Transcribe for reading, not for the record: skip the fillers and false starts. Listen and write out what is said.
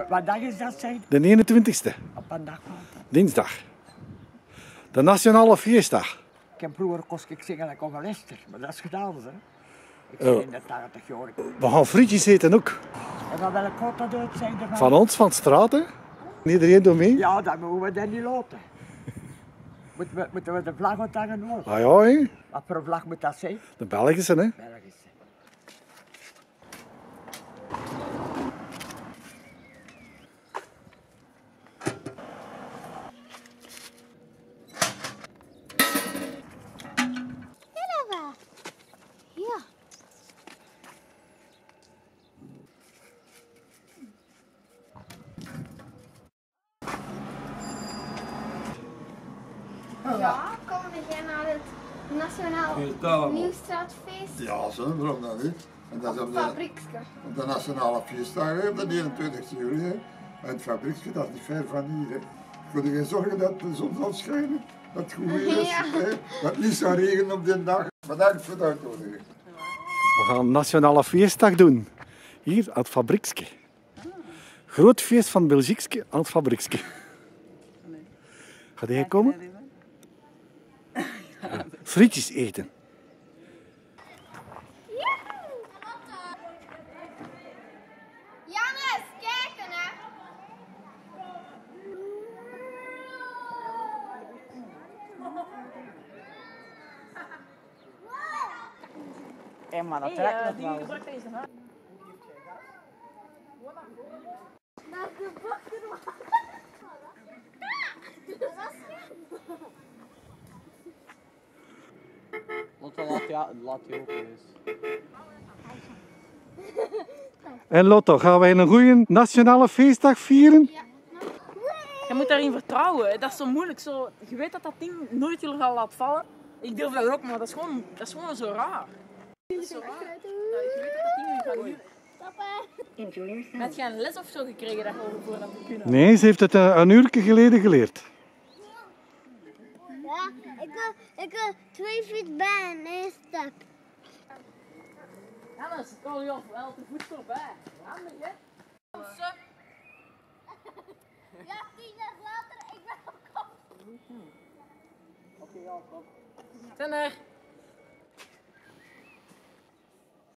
Wat dag is dat, zeg? De 21ste, Op een dag. dinsdag. De nationale feestdag. Ik heb vroeger kost ik zingen like orkester, maar dat is gedaan, hè. Ik Oh. ben in de 80 jaar. We gaan frietjes eten ook. En van welk kort dat uit zijn ervan? Van ons, van de straat, hè. Iedereen doet mee. Ja, dat moeten we dan niet laten. Moeten we de vlag wat hangen ook? Ah ja, hè. Wat voor vlag moet dat zijn? De Belgische, hè. Belgisch. Ja. Ja, komen we gaan naar het Nationaal Nieuwstraatfeest Ja, zo, waarom dan niet? En dat is op op het de, fabriekske. op de Nationale Feestdag, op de 21 juli. Hè. En het fabriekje, dat is niet ver van hier. Hè. Kun je zorgen dat de zon zal schijnen? Dat het goed weer is? Ja. Hè? Dat het niet zou regenen op die dag. Bedankt voor het uitnodigen. We gaan nationale feestdag doen. Hier, aan het fabriekske. Groot feest van Belgiekske aan het fabriekske. Ga jij komen? Frietjes eten. Jannes, kijken hè! Hé, maar dat trekt nog wel. Dat is de bakker. Laat je open eens. En Lotto, gaan wij een goede nationale feestdag vieren? Je moet daarin vertrouwen. Dat is zo moeilijk. Zo, je weet dat dat ding nooit jullie gaat laten vallen. Ik durf dat ook, maar dat is gewoon zo raar. Dat is zo raar. Je weet dat dat ding jullie gaat niet. Heb je een les of zo gekregen dat je voor dat te kunnen? Nee, ze heeft het een uurtje geleden geleerd. Ja, ik wil 2 feet bij en 1 stap. Jannes, ik wil je wel de voet voorbij. Handig, hè? Ja, 10 jaar later, ik ben op kop. Ten er.